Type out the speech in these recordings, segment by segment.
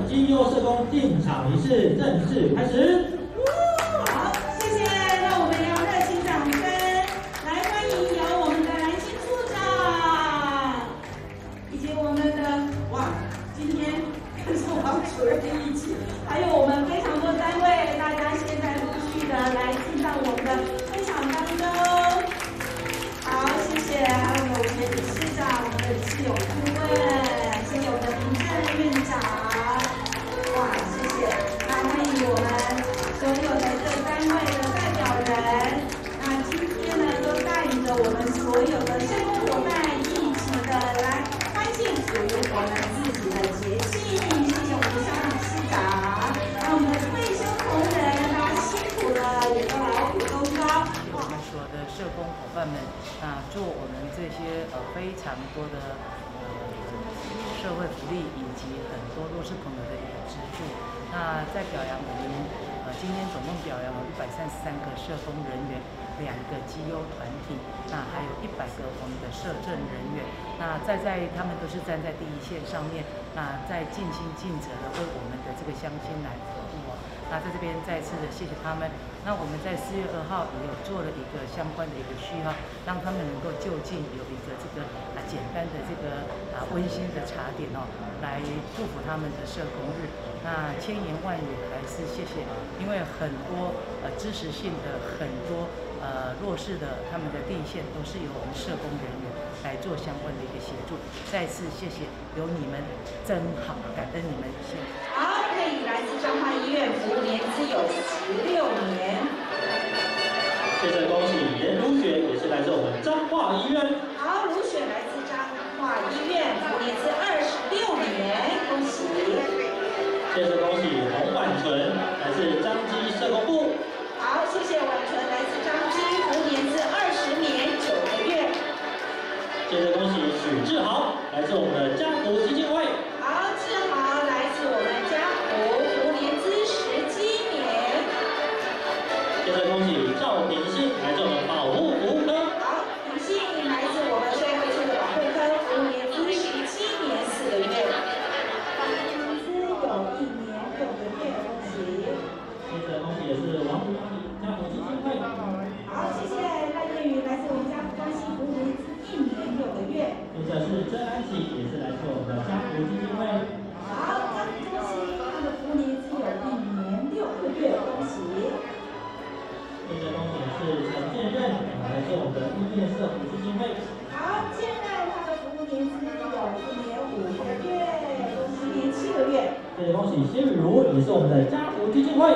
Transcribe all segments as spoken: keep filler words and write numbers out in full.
绩优社工进场仪式正式开始。 好，谢谢，那我们要热情掌声来欢迎由我们的蓝心处长，以及我们的哇，今天跟着王主任一起，还有我们非常多单位，大家现在陆续的来进到我们的分享当中。好，谢谢，还有我们的理事长、我们的理事友顾问，谢谢我们的林正院长，哇，谢谢，那欢迎我们所有的各单位的代表人，那今天呢都带领着我们所有的社工伙伴一起的来欢庆属于我们自己的节庆，谢谢我们的肖理事长，那我们的退休同仁，大家辛苦了，也都劳苦功高。 我们所有的社工伙伴们，啊，做我们这些呃非常多的呃社会福利以及很多弱势朋友的一个支柱。那在表扬我们呃今天总共表扬了一百三十三个社工人员，两个绩优团体，那还有一百个我们的社政人员。那在在他们都是站在第一线上面，那在尽心尽责的为我们的这个乡亲来服务。那在这边再次的谢谢他们。那我们在四月二号也有做了一个相关的一个序号，让他们能够就近有一个这个啊简单的这个啊温馨的茶点哦，来祝福他们的社工日。那千言万语还是谢谢，因为很多呃支持性的很多呃弱势的他们的地线都是由我们社工人员来做相关的一个协助。再次谢谢，有你们真好，感恩你们，谢谢。 好，可以来自彰化医院服务年资有十六年。 接着恭喜颜如雪，也是来自我们彰化医院。 好，如雪来自彰化医院服务年资二十六年，恭喜。 接着恭喜洪婉纯，来自彰基社工部。 好，谢谢婉纯来自彰基服务年资二十年九个月。 接着恭喜许志豪，来自我们的家福基金会。 好，志豪来自我们家福服务年资十七年。 接着恭喜赵平信，来自我们保护服务科。 好，平信来自我们社会处的保护科，服务年资十七年四个月。年资有一年六个月，恭喜。 接着恭喜也是王福阿姨家福基金会。 好，谢谢赖月宇来自我们家福关系服务年资一年六个月。 接着是曾安琪，也是来自我们的家福基金会。 好，张周熙他的服务年资有一年六个月，恭喜。 接着恭喜是陈建任，来自我们的医院社福基金会。 好，现在他的服务年资有一年五个月，有十年七个月。 接着恭喜谢雨茹，也是我们的家福基金会。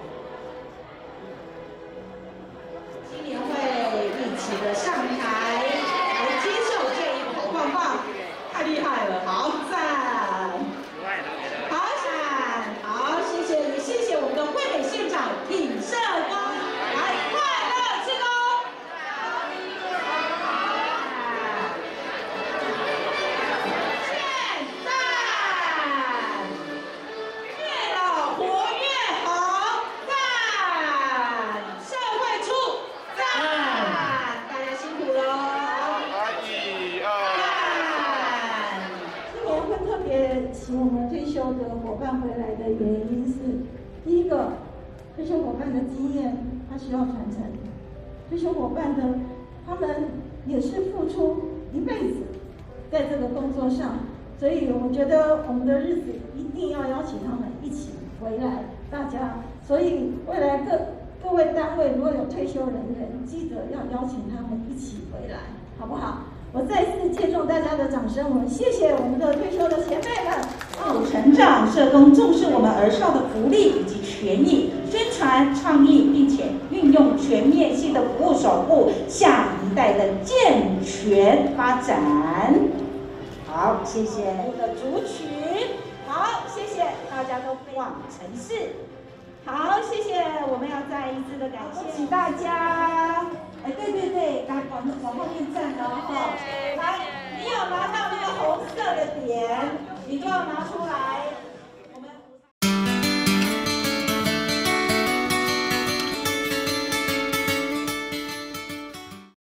青年会一起的上台来接受这一口棒棒，太厉害了，好赞！好赞！好，谢谢也谢谢我们的惠美县长挺社工，来快乐志工。现在越老活越好，赞！社会处赞！大家辛苦喽！ 一二。 今年会特别请我们退休的伙伴回来的原因是，第一个，退休伙伴的经验他需要传承，退休伙伴的他们也是付出一辈子在这个工作上，所以我觉得我们的日子一定要邀请他们一起回来，大家，所以未来各各位单位如果有退休人员，记得要邀请他们一起回来，好不好？我再次借重大家的掌声，我们谢谢我们的退休的前辈们。 哦，成长社工重视我们儿少的福利以及权益，宣传倡议，并且运用全面性的服务守护下一代的健全发展。好，谢谢我的族群。好，谢谢大家都往城市。好，谢谢，我们要再一次的感谢大家。哎，对对对，来往往后面站了哈。来，你有拿到那个红色的点，你就要拿出来。